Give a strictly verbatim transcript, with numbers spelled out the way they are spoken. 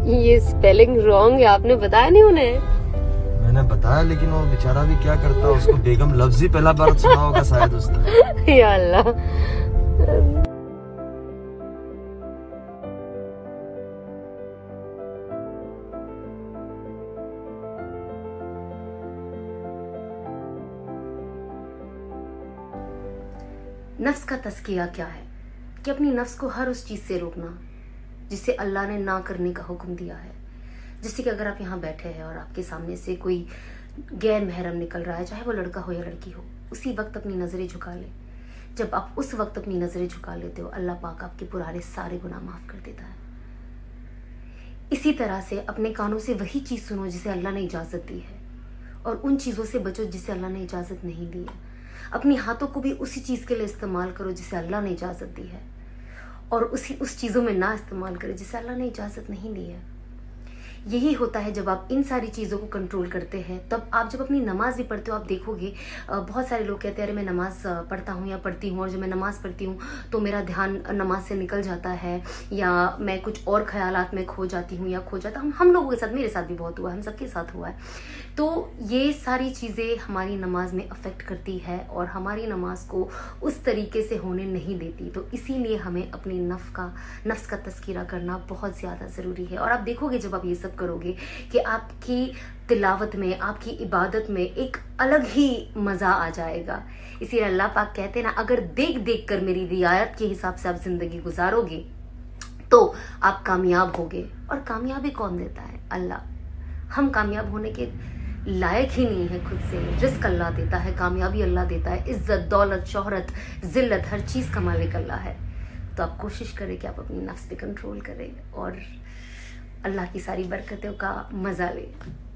ये spelling wrong है, आपने बताया नहीं उन्हें? मैंने बताया, लेकिन वो बेचारा भी क्या करता, उसको बेगम लफ्ज ही पहला बार सुना होगा शायद उसने। या अल्लाह। नफ्स का तस्किया क्या है कि अपनी नफ्स को हर उस चीज से रोकना जिसे अल्लाह ने ना करने का हुक्म दिया है। जैसे कि अगर आप यहाँ बैठे हैं और आपके सामने से कोई गैर महरम निकल रहा है, चाहे वो लड़का हो या लड़की हो, उसी वक्त अपनी नजरें झुका ले। जब आप उस वक्त अपनी नजरें झुका लेते हो, अल्लाह पाक आपके पुराने सारे गुनाह माफ कर देता है। इसी तरह से अपने कानों से वही चीज सुनो जिसे अल्लाह ने इजाजत दी है, और उन चीजों से बचो जिसे अल्लाह ने इजाजत नहीं दी है। अपनी हाथों को भी उसी चीज के लिए इस्तेमाल करो जिसे अल्लाह ने इजाजत दी है, और उसी उस चीजों में ना इस्तेमाल करें जिसे अल्लाह ने इजाजत नहीं दी है। यही होता है जब आप इन सारी चीज़ों को कंट्रोल करते हैं। तब आप जब अपनी नमाज भी पढ़ते हो, आप देखोगे बहुत सारे लोग कहते हैं अरे मैं नमाज पढ़ता हूँ या पढ़ती हूँ, और जब मैं नमाज पढ़ती हूँ तो मेरा ध्यान नमाज से निकल जाता है, या मैं कुछ और ख्यालात में खो जाती हूँ या खो जाता हूँ। हम लोगों के साथ, मेरे साथ भी बहुत हुआ है, हम सबके साथ हुआ है। तो ये सारी चीज़ें हमारी नमाज में अफेक्ट करती है और हमारी नमाज को उस तरीके से होने नहीं देती। तो इसीलिए हमें अपनी नफ्स का नफ्स का तस्कीरा करना बहुत ज़्यादा ज़रूरी है। और आप देखोगे जब आप ये सब करोगे कि आपकी तिलावत में, आपकी इबादत में एक अलग ही मज़ा आ जाएगा। इसीलिए अल्लाह पाक कहते हैं ना, अगर देख देख कर मेरी रियायत के हिसाब से आप ज़िंदगी गुजारोगे तो आप कामयाब होगे। और कामयाबी कौन देता है? अल्लाह। हम कामयाब होने के लायक ही नहीं है खुद से। रिस्क अल्लाह देता है, कामयाबी अल्लाह देता है, इज्जत, दौलत, शोहरत, जिल्लत, हर चीज़ का मालिक अल्लाह है। तो आप कोशिश करें कि आप अपनी नफ्स पे कंट्रोल करें और अल्लाह की सारी बरकतों का मज़ा लें।